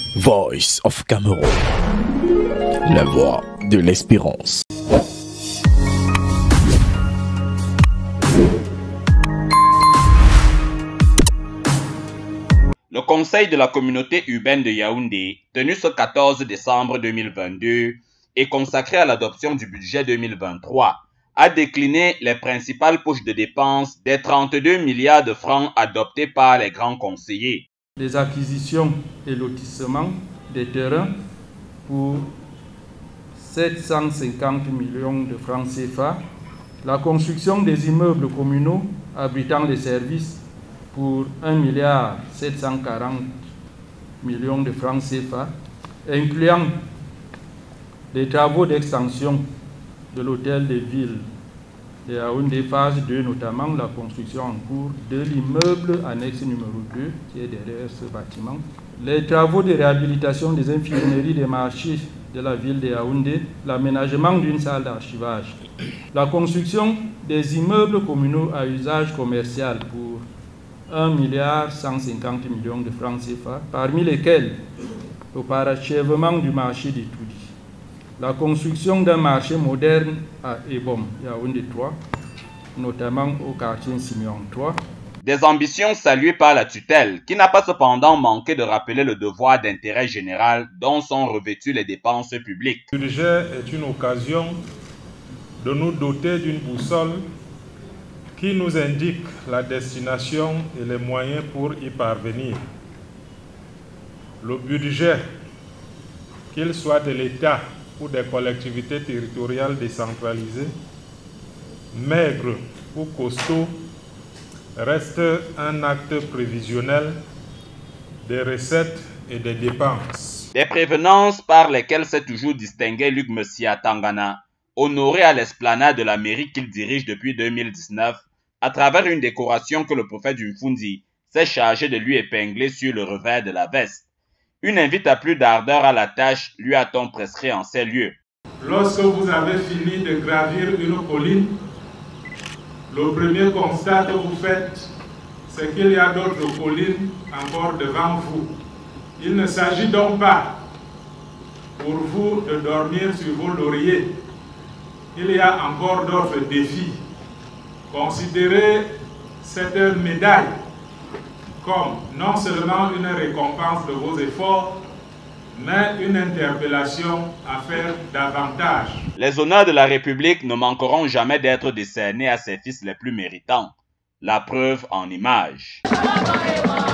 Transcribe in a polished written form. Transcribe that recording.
Voice of Cameroun, la voix de l'espérance. Le conseil de la communauté urbaine de Yaoundé, tenu ce 14 décembre 2022 et consacré à l'adoption du budget 2023, a décliné les principales poches de dépenses des 32 milliards de francs adoptés par les grands conseillers. Les acquisitions et lotissements des terrains pour 750 millions de francs CFA, la construction des immeubles communaux abritant les services pour 1,740 milliard de francs CFA, incluant les travaux d'extension de l'hôtel de ville de Yaoundé phase 2, notamment la construction en cours de l'immeuble annexe numéro 2 qui est derrière ce bâtiment, les travaux de réhabilitation des infirmeries des marchés de la ville de Yaoundé, l'aménagement d'une salle d'archivage, la construction des immeubles communaux à usage commercial pour 1,150 milliard de francs CFA, parmi lesquels le parachèvement du marché de Toudi, la construction d'un marché moderne à Ebom, Yaoundé 3, notamment au quartier Simeon 3. Des ambitions saluées par la tutelle, qui n'a pas cependant manqué de rappeler le devoir d'intérêt général dont sont revêtues les dépenses publiques. Le budget est une occasion de nous doter d'une boussole qui nous indique la destination et les moyens pour y parvenir. Le budget, qu'il soit de l'État ou des collectivités territoriales décentralisées, maigre ou costaud, reste un acte prévisionnel des recettes et des dépenses. Des prévenances par lesquelles s'est toujours distingué Luc Messia Tangana, honoré à l'esplanade de la mairie qu'il dirige depuis 2019, à travers une décoration que le prophète Mfundi s'est chargé de lui épingler sur le revers de la veste. Une invite à plus d'ardeur à la tâche lui a-t-on prescrit en ces lieux. Lorsque vous avez fini de gravir une colline, le premier constat que vous faites, c'est qu'il y a d'autres collines encore devant vous. Il ne s'agit donc pas pour vous de dormir sur vos lauriers. Il y a encore d'autres défis. Considérez cette médaille comme non seulement une récompense de vos efforts, mais une interpellation à faire davantage. Les honneurs de la République ne manqueront jamais d'être décernés à ses fils les plus méritants. La preuve en images.